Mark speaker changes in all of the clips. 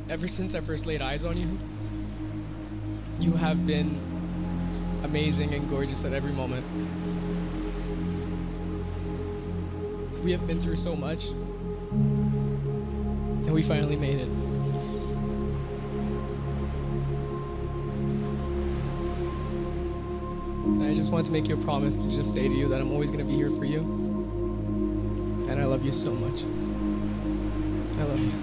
Speaker 1: Ever since I first laid eyes on you, you have been amazing and gorgeous at every moment. We have been through so much, and we finally made it. And I just wanted to make you a promise to just say to you that I'm always going to be here for you. And I love you so much. I love you.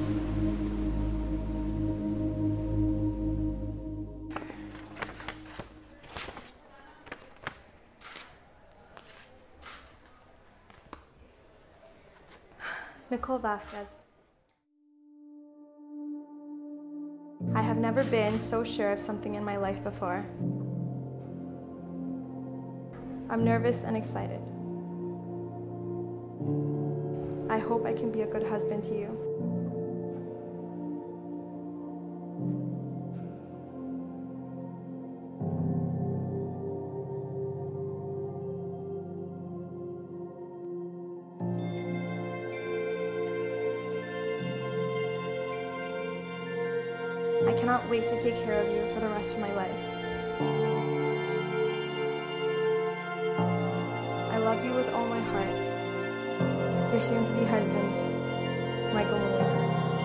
Speaker 2: Nicole Vasquez. I have never been so sure of something in my life before. I'm nervous and excited. I hope I can be a good husband to you. I cannot wait to take care of you for the rest of my life. I love you with all my heart. Your soon-to-be husband, Michael and Michael.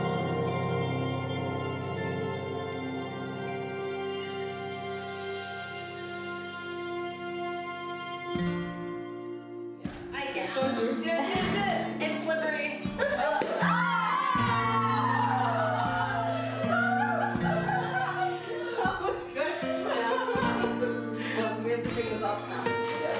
Speaker 3: It's slippery. That was good. Yeah. Well, we have to take this off now.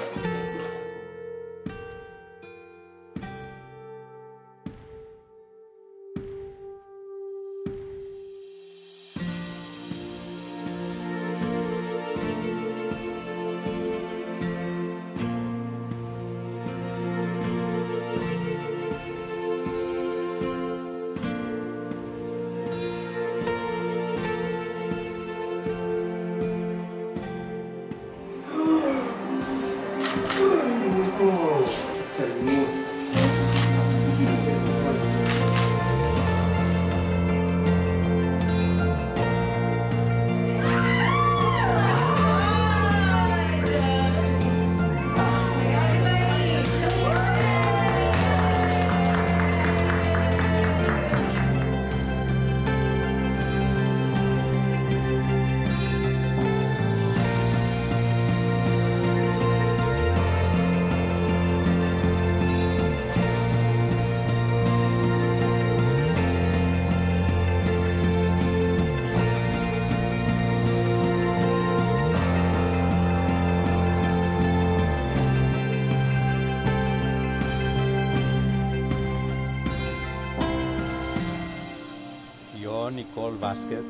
Speaker 4: Es hermosa.
Speaker 5: Yo, Nicole Vasquez,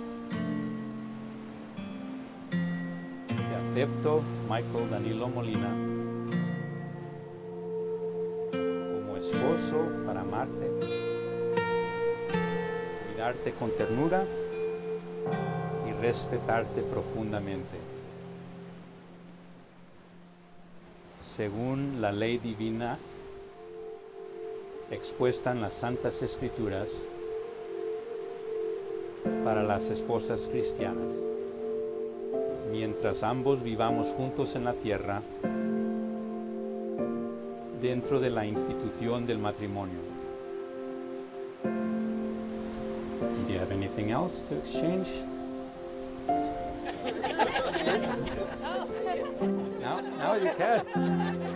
Speaker 5: te acepto, Michael Danilo Molina, como esposo para amarte, cuidarte con ternura y respetarte profundamente, según la ley divina expuesta en las Santas Escrituras para las esposas cristianas, mientras ambos vivamos juntos en la tierra, dentro de la institución del matrimonio. Do you have anything else to exchange? Now you can.